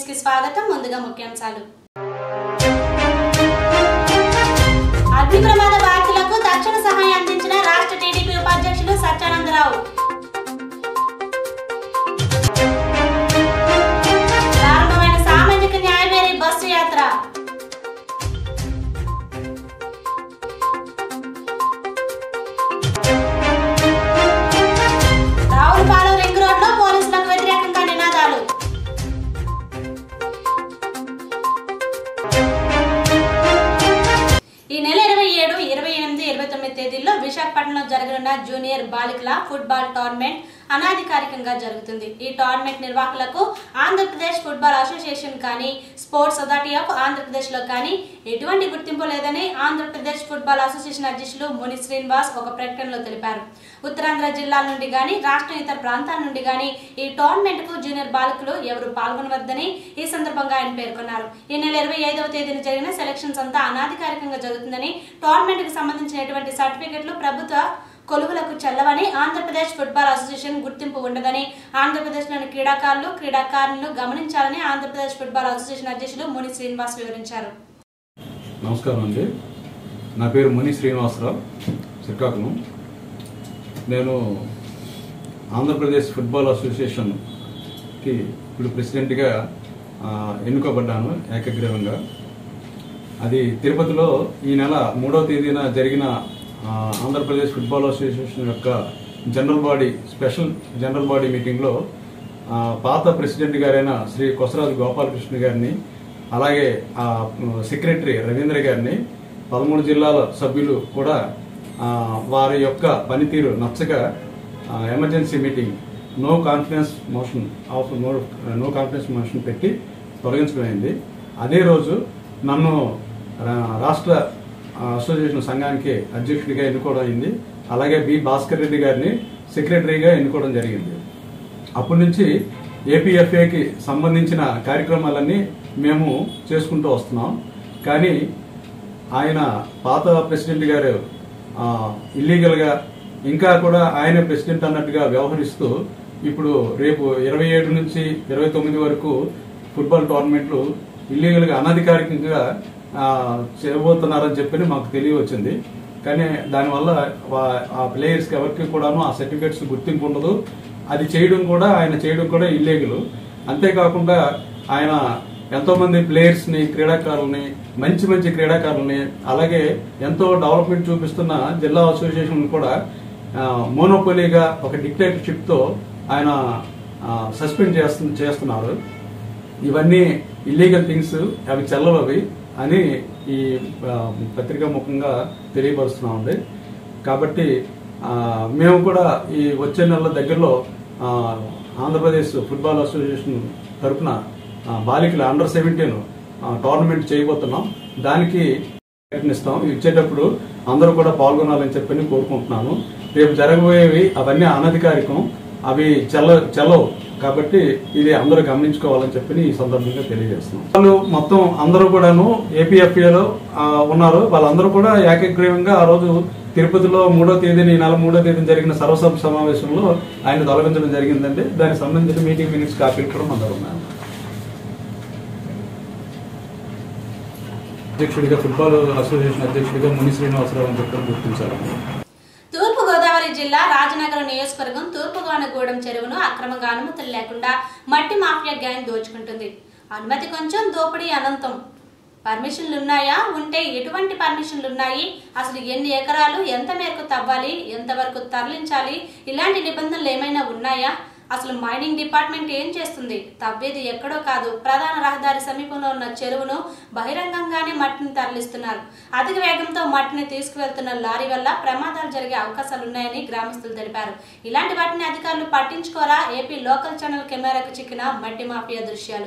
News కి స్వాగతం। ముందుగా ముఖ్యాంశాలు। అగ్ని ప్రమాద బాధితులకు తక్షణ సహాయం అందించిన రాష్ట్ర టీడీపీ ఉపాధ్యక్షులు సత్యానందరావు। ప్రారంభమైన సామాజిక న్యాయవేది బస్సు యాత్ర। రావులపాలెం రింగ్ రోడ్లో పోలీసులకు వ్యతిరేకంగా నినాదాలు। ఈ నెల 27, 28, 29 తేదీల్లో విశాఖపట్నంలో జరగనున్న జూనియర్ బాలికల ఫుట్బాల్ టోర్నమెంట్ అనాధికారికంగా జరుగుతుంది। ఈ టోర్నమెంట్ నిర్వాహకులకు ఆంధ్రప్రదేశ్ ఫుట్బాల్ అసోసియేషన్ కానీ స్పోర్ట్స్ అథారిటీ ఆఫ్ ఆంధ్రప్రదేశ్ లో కానీ ఎటువంటి గుర్తింపు లేదని ఆంధ్రప్రదేశ్ ఫుట్బాల్ అసోసియేషన్ అధ్యక్షులు ముని శ్రీనివాస్ ఒక ప్రకటనలో తెలిపారు। ఉత్తరాంధ్ర జిల్లాల నుండి గానీ రాష్ట్ర ఇతర ప్రాంతాల నుండి గానీ ఈ టోర్నమెంట్ కు జూనియర్ బాలికలు ఎవరు పాల్గొనవద్దని ఈ సందర్భంగా ఆయన పేర్కొన్నారు। ఈ నెల 25వ తేదీన జరిగిన సెలక్షన్స్ అంతా అనాధికారికంగా జరుగుతుందని, టోర్నమెంట్ కు సంబంధించినటువంటి సర్టిఫికెట్లు ప్రభుత్వ కొలువులకు చెల్లవని, ఆంధ్రప్రదేశ్ ఫుట్బాల్ అసోసియేషన్ గుర్తింపు ఉండదని ఆంధ్రప్రదేశ్లోని క్రీడాకారులను గమనించాలని ఆంధ్రప్రదేశ్ ఫుట్బాల్ అసోసియేషన్ అధ్యక్షులు ముని శ్రీనివాస్ వివరించారు। నమస్కారం అండి, నా పేరు ముని శ్రీనివాసరావు, శ్రీకాకుళం। నేను ఆంధ్రప్రదేశ్ ఫుట్బాల్ అసోసియేషన్కి ఇప్పుడు ప్రెసిడెంట్గా ఎన్నుకోబడ్డాను ఏకగ్రీవంగా। అది తిరుపతిలో ఈ నెల 3వ తేదీన జరిగిన ఆంధ్రప్రదేశ్ ఫుట్బాల్ అసోసియేషన్ యొక్క స్పెషల్ జనరల్ బాడీ మీటింగ్లో పాత ప్రెసిడెంట్ గారైన శ్రీ కొసరాజు గోపాలకృష్ణ గారిని, అలాగే సెక్రటరీ రవీంద్ర గారిని, 13 జిల్లాల సభ్యులు కూడా వారి యొక్క పనితీరు నచ్చక emergency meeting no confidence motion పెట్టి తొలగించడమైంది। అదే రోజు నన్ను రాష్ట్ర అసోసియేషన్ సంఘానికి అధ్యక్షుడిగా ఎన్నుకోవడం అయింది। అలాగే బి భాస్కర్ రెడ్డి గారిని సెక్రటరీగా ఎన్నుకోవడం జరిగింది। అప్పటి నుంచి ఏపీఎఫ్ఏకి సంబంధించిన కార్యక్రమాలన్నీ మేము చేసుకుంటూ వస్తున్నాం। కానీ ఆయన పాత ప్రెసిడెంట్ గారు ఇల్లీగల్గా ఇంకా కూడా ఆయన ప్రెసిడెంట్ అన్నట్టుగా వ్యవహరిస్తూ ఇప్పుడు రేపు 27 నుంచి 29 వరకు ఫుట్బాల్ టోర్నమెంట్లు ఇల్లీగల్గా అనధికారికంగా చేయబోతున్నారని చెప్పి మాకు తెలియవచ్చింది। కానీ దానివల్ల ఆ ప్లేయర్స్కి ఎవరికి కూడాను ఆ సర్టిఫికేట్స్ గుర్తింపు ఉండదు। అది ఆయన చేయడం కూడా ఇల్లీగల్। అంతేకాకుండా ఆయన ఎంతోమంది ప్లేయర్స్ని, మంచి క్రీడాకారులని, అలాగే ఎంతో డెవలప్మెంట్ చూపిస్తున్న జిల్లా అసోసియేషన్ కూడా మోనోపోలీగా ఒక డిక్టేటర్షిప్తో ఆయన సస్పెండ్ చేస్తున్నారు। ఇవన్నీ ఇల్లీగల్ థింగ్స్, అవి చెల్లవవి అని ఈ పత్రికా ముఖంగా తెలియపరుస్తున్నామండి। కాబట్టి మేము కూడా ఈ వచ్చే నెల దగ్గరలో ఆంధ్రప్రదేశ్ ఫుట్బాల్ అసోసియేషన్ తరఫున బాలికల అండర్ 17 టోర్నమెంట్ చేయబోతున్నాం। దానికి ప్రయత్నిస్తాం। ఇచ్చేటప్పుడు అందరూ కూడా పాల్గొనాలని చెప్పని కోరుకుంటున్నాను। రేపు జరగబోయేవి అవన్నీ అనధికారికం, అవి చెల్లవు కాబట్టి ఇది అందరూ గమనించుకోవాలని చెప్పి ఈ సందర్భంగా తెలియజేస్తున్నాం। వాళ్ళు మొత్తం అందరూ కూడాను ఏపీఎఫ్ఏలో ఉన్నారు। వాళ్ళందరూ కూడా ఏకగ్రీవంగా ఆ రోజు తిరుపతిలో 3వ తేదీన ఈ నెల 3వ తేదీన జరిగిన సర్వసభ సమావేశంలో ఆయన తొలగించడం జరిగిందండి। దానికి సంబంధించిన మీటింగ్ మినిట్స్ కాపీలు కూడా అందరూ ఉన్నాయి। అధ్యక్షుడిగా ఫుట్బాల్ అసోసియేషన్ అధ్యక్షుడిగా ముని శ్రీనివాసరావు అని చెప్పి గుర్తించారు। తూర్పుగోదావరి జిల్లా రాజనగరం నియోజకవర్గం తూర్పుగోనగూడెం చెరువును అక్రమంగా అనుమతులు లేకుండా మట్టి మాఫియా గ్యాంగ్ దోచుకుంటుంది। అనుమతి కొంచెం, దోపిడీ అనంతం। పర్మిషన్లు ఉన్నాయా? ఉంటే ఎటువంటి పర్మిషన్లు ఉన్నాయి? అసలు ఎన్ని ఎకరాలు, ఎంత మేరకు తవ్వాలి, ఎంతవరకు తరలించాలి? ఇలాంటి నిబంధనలు ఏమైనా ఉన్నాయా? అసలు మైనింగ్ డిపార్ట్మెంట్ ఏం చేస్తుంది? తవ్వేది ఎక్కడో కాదు, ప్రధాన రహదారి సమీపంలో ఉన్న చెరువును బహిరంగంగానే మట్టిని తరలిస్తున్నారు। అధిక వేగంతో మట్టిని తీసుకువెళ్తున్న లారీ వల్ల ప్రమాదాలు జరిగే అవకాశాలున్నాయని గ్రామస్తులు తెలిపారు। ఇలాంటి వాటిని అధికారులు పట్టించుకోరా? ఏపీ లోకల్ ఛానల్ కెమెరాకు చిక్కిన మట్టి మాఫియా దృశ్యాలు।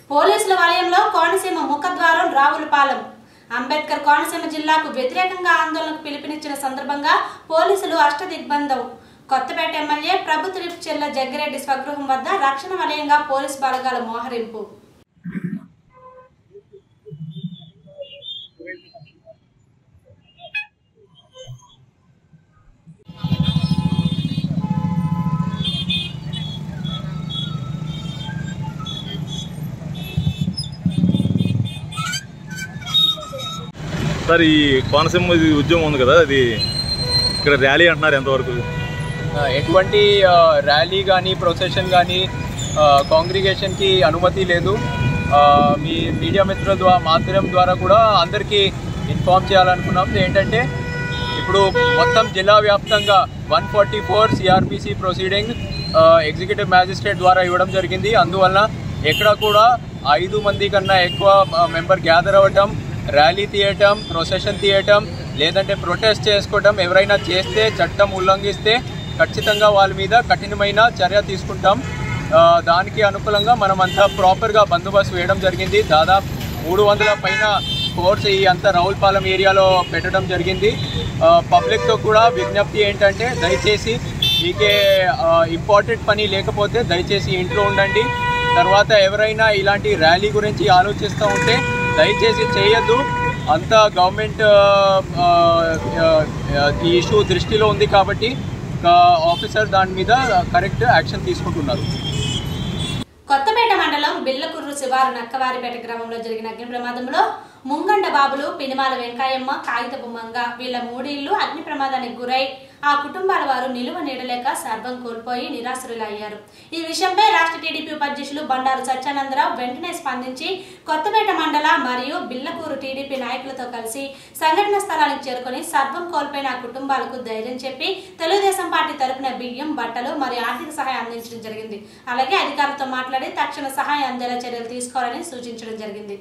పోలీసుల వలయంలో కోనసీమ ముఖద్వారం రావులపాలెం. అంబేద్కర్ కోనసీమ జిల్లాకు వ్యతిరేకంగా ఆందోళనకు పిలుపునిచ్చిన సందర్భంగా పోలీసులు అష్టదిగ్బంధం. కొత్తపేట ఎమ్మెల్యే ప్రభుత్వ చెల్ల జగ్గిరెడ్డి స్వగృహం వద్ద రక్షణ వలయంగా పోలీసు బలగాల మోహరింపు. సార్, ఈ కోనసీమ ఉద్యమం ఉంది కదా, అది ఇక్కడ ర్యాలీ అంటున్నారు, ఎంతవరకు? ఎటువంటి ర్యాలీ కానీ ప్రొసెషన్ కానీ కాంగ్రిగేషన్కి అనుమతి లేదు. మీ మీడియా మిత్రుల మాధ్యమం ద్వారా కూడా అందరికీ ఇన్ఫార్మ్ చేయాలనుకున్నాం. ఏంటంటే ఇప్పుడు మొత్తం జిల్లా వ్యాప్తంగా 144 సిఆర్పిసి ప్రొసీడింగ్ ఎగ్జిక్యూటివ్ మ్యాజిస్ట్రేట్ ద్వారా ఇవ్వడం జరిగింది. అందువలన ఎక్కడ కూడా 5 మంది కన్నా ఎక్కువ మెంబర్ గ్యాదర్ అవ్వటం, ర్యాలీ తీయటం, ప్రొసెషన్ తీయటం, లేదంటే ప్రొటెస్ట్ చేసుకోవటం ఎవరైనా చేస్తే, చట్టం ఉల్లంఘిస్తే ఖచ్చితంగా వాళ్ళ మీద కఠినమైన చర్య తీసుకుంటాం. దానికి అనుకూలంగా మనమంతా ప్రాపర్గా బందోబస్తు వేయడం జరిగింది. దాదాపు 300 పైన ఫోర్స్ ఈ అంతా రావులపాలెం ఏరియాలో పెట్టడం జరిగింది. పబ్లిక్తో కూడా విజ్ఞప్తి ఏంటంటే దయచేసి మీకే ఇంపార్టెంట్ పని లేకపోతే దయచేసి ఇంట్లో ఉండండి. తర్వాత ఎవరైనా ఇలాంటి ర్యాలీ గురించి ఆలోచిస్తూ ఉంటే దయచేసి చేయొద్దు. అంతా గవర్నమెంట్ ఈ ఇష్యూ దృష్టిలో ఉంది కాబట్టి ఆఫీసర్ దాని మీద కరెక్ట్ యాక్షన్ తీసుకుంటున్నారు. కొత్తపేట మండలం బిల్లకుర్రు శివారు నక్కవారిపేట గ్రామంలో జరిగిన అగ్ని ప్రమాదంలో ముంగండ బాబులు, పినిమాల వెంకాయమ్మ, కాగితపు మంగ వీళ్ల 3 ఇళ్లు అగ్ని ప్రమాదానికి గురై ఆ కుటుంబాల వారు నిలువ నీడలేక సర్వం కోల్పోయి నిరాశ్రులయ్యారు. ఈ విషయంపై రాష్ట్ర టీడీపీ ఉపాధ్యక్షులు బండారు సత్యానందరావు వెంటనే స్పందించి కొత్తపేట మండల మరియు బిల్లకూరు టీడీపీ నాయకులతో కలిసి సంఘటన స్థలానికి చేరుకుని సర్వం కోల్పోయిన ఆ కుటుంబాలకు ధైర్యం చెప్పి తెలుగుదేశం పార్టీ తరపున బియ్యం, బట్టలు మరియు ఆర్థిక సహాయం అందించడం జరిగింది. అలాగే అధికారులతో మాట్లాడి తక్షణ సహాయం అందేలా చర్యలు తీసుకోవాలని సూచించడం జరిగింది.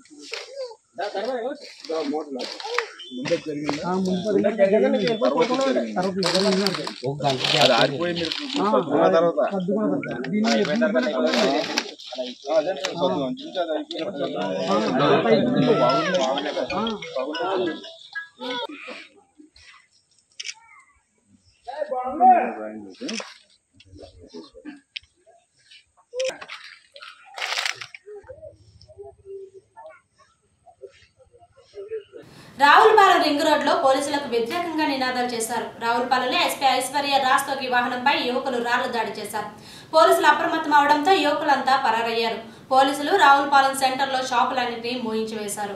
రావులపాలెం రింగ్ రోడ్ లో పోలీసులకు వ్యతిరేకంగా నినాదాలు చేశారు. రావులపాలెంలో ఎస్పీ ఐశ్వర్య రాస్తోకి వాహనంపై యువకులు రాళ్ల దాడి చేశారు. పోలీసులు అప్రమత్తం అవడంతో యువకులంతా పరారయ్యారు. పోలీసులు రావులపాలెం సెంటర్ లో షాపులన్నింటినీ మూయించి వేశారు.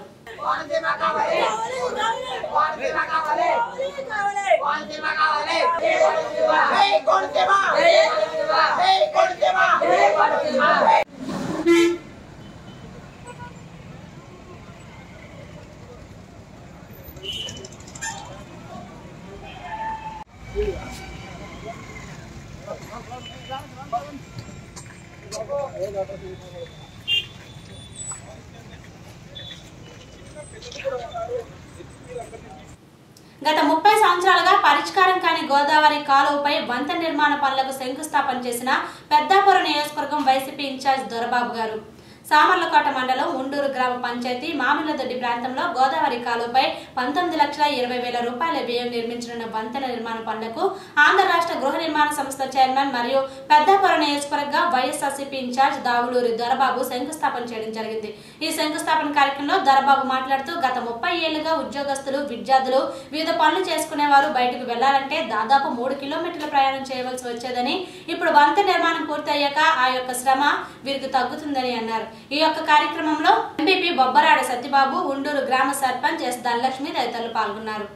గత 30 సంవత్సరాలుగా పరిష్కారం కాని గోదావరి కాలువపై వంతెన నిర్మాణ పనులకు శంకుస్థాపన చేసిన పెద్దాపురం నియోజకవర్గం వైసీపీ ఇన్ఛార్జ్ దొరబాబు గారు సామర్లకోట మండలం ఉండూరు గ్రామ పంచాయతీ మామిలదొడ్డి ప్రాంతంలో గోదావరి కాలువపై 19,20,000 రూపాయల వ్యయం నిర్మించనున్న వంతెన నిర్మాణ పనులకు ఆంధ్ర రాష్ట్ర గృహ నిర్మాణ సంస్థ చైర్మన్ మరియు పెద్దాపురం నియోజకవర్గ వైఎస్ఆర్సీపీ ఇన్ఛార్జ్ దావులూరి దొరబాబు శంకుస్థాపన చేయడం జరిగింది. ఈ శంకుస్థాపన కార్యక్రమంలో దొరబాబు మాట్లాడుతూ గత 30 ఏళ్లుగా ఉద్యోగస్తులు, విద్యార్థులు వివిధ పనులు చేసుకునేవారు బయటకు వెళ్లాలంటే దాదాపు 3 కిలోమీటర్ల ప్రయాణం చేయవలసి వచ్చేదని, ఇప్పుడు వంతెన నిర్మాణం పూర్తయ్యాక ఆ యొక్క శ్రమ వీరికి తగ్గుతుందని అన్నారు. ఈ యొక్క కార్యక్రమంలో ఎంపీపీ బొబ్బరాడ సత్యబాబు, ఉండూరు గ్రామ సర్పంచ్ ఎస్ ధనలక్ష్మి తదితరులు పాల్గొన్నారు.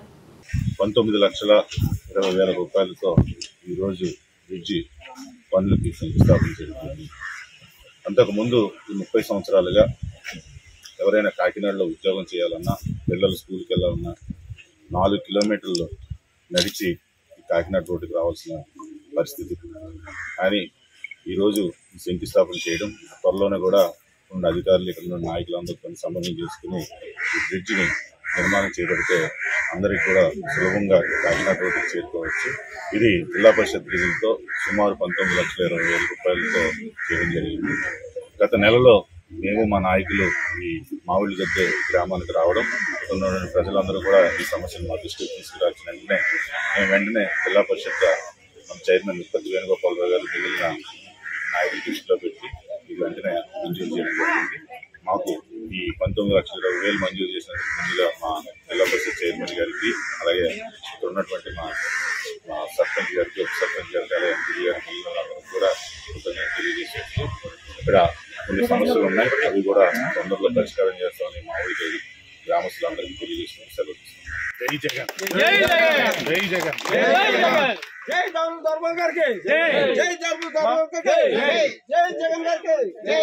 19,20,000 రూపాయలతో ఈరోజు బ్రిడ్జి పనులకి శంకుస్థాపన జరుగుతుంది. అంతకుముందు ఈ 30 సంవత్సరాలుగా ఎవరైనా కాకినాడలో ఉద్యోగం చేయాలన్నా, పిల్లలు స్కూల్కి వెళ్ళాలన్నా 4 కిలోమీటర్లు నడిచి కాకినాడ రోడ్డుకి రావాల్సిన పరిస్థితి. కానీ ఈరోజు శంకుస్థాపన చేయడం, త్వరలోనే కూడా ఉన్న అధికారులు, ఇక్కడ ఉన్న నాయకులందరితో సమన్వయం చేసుకుని ఈ బ్రిడ్జిని నిర్మాణం చేపడితే అందరికీ కూడా సులభంగా కాకినాడ రోడ్డుకి చేరుకోవచ్చు. ఇది జిల్లా పరిషత్ నిధులతో సుమారు 19,20,000 రూపాయలతో చేయడం జరిగింది. గత నెలలో మేము మా నాయకులు ఈ మామిడిగద్దె గ్రామానికి రావడం, ఉన్నటువంటి ప్రజలందరూ కూడా ఈ సమస్యను మా దృష్టికి తీసుకురాచిన వెంటనే జిల్లా పరిషత్ చైర్మన్ ఉత్పత్తి వేణుగోపాలరావు గారు మిగిలిన నాయకులు దృష్టిలో పెట్టి ఇది వెంటనే మంజూరు చేయడం జరిగింది. మాకు ఈ 19,20,000 మంజూరు చేసినందుకు ముందుగా మా జిల్లా పరిషత్ చైర్మన్ గారికి, అలాగే ఇక్కడ ఉన్నటువంటి మా సర్పంచ్ గారికి, ఉప సర్పంచ్ గారికి, అలాగే ఎంపీ గారికి కూడా కృతజ్ఞతలు తెలియజేసేస్తూ ఇక్కడ కొన్ని సమస్యలు ఉన్నాయి, అవి కూడా తొందరలో పరిష్కారం చేస్తామని మా ఊరికి గ్రామస్తులందరికీ తెలియజేస్తున్నాం. సెలవు తీసుకున్నాం. జై జగన్, జై జగన్, జై జగన్, జై జగన్, జై ధర్మం గారికి, జై జై ధర్మం గారికి, జై జగన్ గారికి, జై.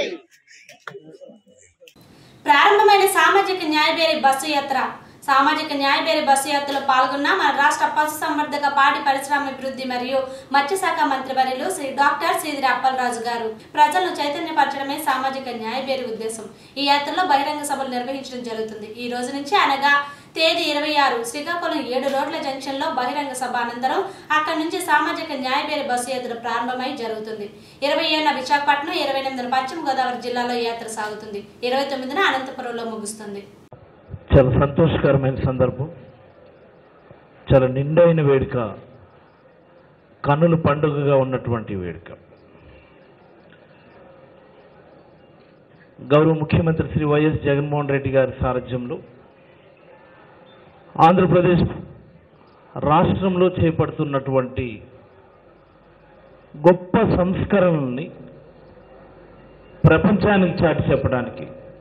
ప్రారంభమైన సామాజిక న్యాయబేరి బస్సు యాత్ర. సామాజిక న్యాయబేరి బస్సు యాత్రలో పాల్గొన్న మన రాష్ట్ర పశుసంవర్ధక పాడి పరిశ్రమాభివృద్ధి మరియు మత్స్యశాఖ మంత్రివర్యులు శ్రీ డాక్టర్ సీదిరి అప్పలరాజు గారు. ప్రజలను చైతన్యపరచడమే సామాజిక న్యాయబేరి ఉద్దేశం. ఈ యాత్రలో బహిరంగ సభలు నిర్వహించడం జరుగుతుంది. ఈ రోజు నుంచి అనగా తేదీ 26 శ్రీకాకుళం 7 రోడ్ల జంక్షన్ లో బహిరంగ సభ అనంతరం అక్కడి నుంచి సామాజిక న్యాయబేరి బస్సు యాత్ర ప్రారంభమై జరుగుతుంది. 27న విశాఖపట్నం, 28న పశ్చిమ గోదావరి జిల్లాలో యాత్ర సాగుతుంది. 29న అనంతపురంలో ముగుస్తుంది. చాలా సంతోషకరమైన సందర్భం, చాలా నిండైన వేడుక, కన్నుల పండుగగా ఉన్నటువంటి వేడుక. గౌరవ ముఖ్యమంత్రి శ్రీ వైఎస్ జగన్మోహన్ రెడ్డి గారి సారథ్యంలో ఆంధ్రప్రదేశ్ రాష్ట్రంలో చేపడుతున్నటువంటి గొప్ప సంస్కరణల్ని ప్రపంచానికి చాటి చెప్పడానికి,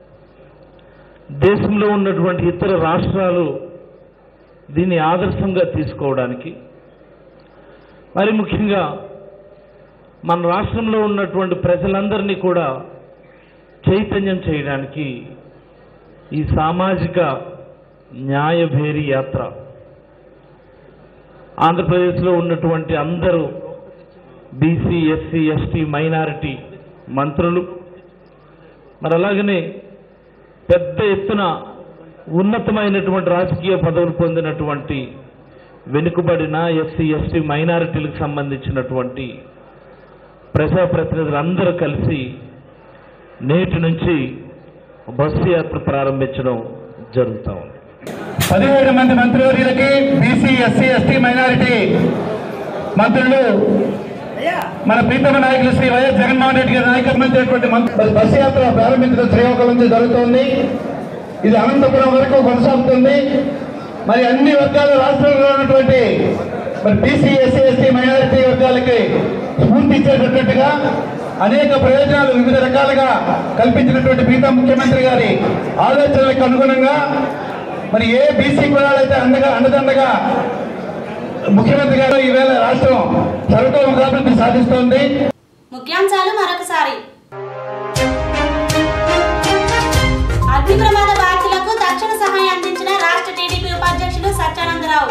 దేశంలో ఉన్నటువంటి ఇతర రాష్ట్రాలు దీన్ని ఆదర్శంగా తీసుకోవడానికి, మరి ముఖ్యంగా మన రాష్ట్రంలో ఉన్నటువంటి ప్రజలందరినీ కూడా చైతన్యం చేయడానికి ఈ సామాజిక న్యాయబేరి యాత్ర ఆంధ్రప్రదేశ్లో ఉన్నటువంటి అందరూ బీసీ, ఎస్సీ, ఎస్టీ, మైనారిటీ మంత్రులు, మరి అలాగనే పెద్ద ఎత్తున ఉన్నతమైనటువంటి రాజకీయ పదవులు పొందినటువంటి వెనుకబడిన ఎస్సీ, ఎస్టీ, మైనారిటీలకు సంబంధించినటువంటి ప్రజాప్రతినిధులందరూ కలిసి నేటి నుంచి బస్సు యాత్ర ప్రారంభించడం జరుగుతూ ఉంది. 17 మంది మంత్రివర్యులకి, బీసీ, ఎస్సీ, ఎస్టీ, మైనారిటీ మంత్రులు, మన ప్రీతమ నాయకులు శ్రీ వైఎస్ జగన్మోహన్ రెడ్డి గారి నాయకత్వం బస్సు యాత్ర ప్రారంభించడం శ్రీకాకుళం నుంచి జరుగుతోంది. ఇది అనంతపురం వరకు కొనసాగుతుంది. మరి అన్ని వర్గాల రాష్ట్రంలో ఉన్నటువంటి మరి బీసీ, ఎస్సీ, ఎస్టీ, మైనారిటీ వర్గాలకి స్ఫూర్తి ఇచ్చేటట్టుగా అనేక ప్రయోజనాలు వివిధ రకాలుగా కల్పించినటువంటి ప్రీతమ ముఖ్యమంత్రి గారి ఆలోచనలకు అనుగుణంగా మరి ఏ బీసీ కులాలైతే అండదండగా ముఖ్యమంత్రి గారు ఈవేళ రాష్ట్రం సర్వతోముఖాభివృద్ధి సాధిస్తోంది. ముఖ్యాంశాలు మరొకసారి. అగ్ని ప్రమాద బాధితులకు తక్షణ సహాయం అందించిన రాష్ట్ర టీడీపీ ఉపాధ్యక్షులు సత్యానందరావు.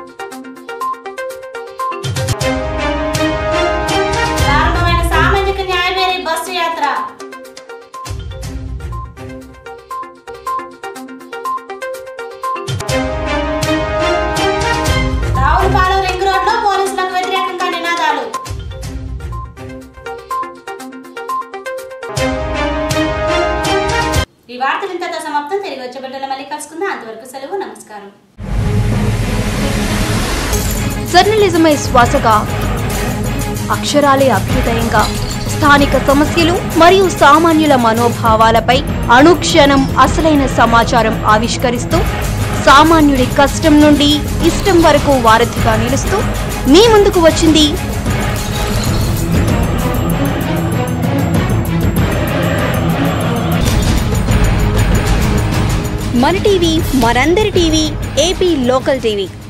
ప్రారంభమైన సామాజిక న్యాయబేరి బస్సు యాత్ర. రావులపాలెం రింగ్ రోడ్ లో పోలీసులకు వ్యతిరేకంగా నినాదాలు. ఈ వార్తలు ఇంతతో సమాప్తం. తిరిగి వచ్చే బిడ్డలు మళ్ళీ కలుసుకుందాం. అంతవరకు సెలవు. నమస్కారం. జర్నలిజమే శ్వాసగా, అక్షరాలే అభ్యుదయంగా స్థానిక సమస్యలు మరియు సామాన్యుల మనోభావాలపై అనుక్షణం అసలైన సమాచారం ఆవిష్కరిస్తూ సామాన్యుడి కష్టం నుండి ఇష్టం వరకు వారధిగా నిలుస్తూ మీ ముందుకు వచ్చింది మన టీవీ, మనందరి టీవీ, ఏపీ లోకల్ టీవీ.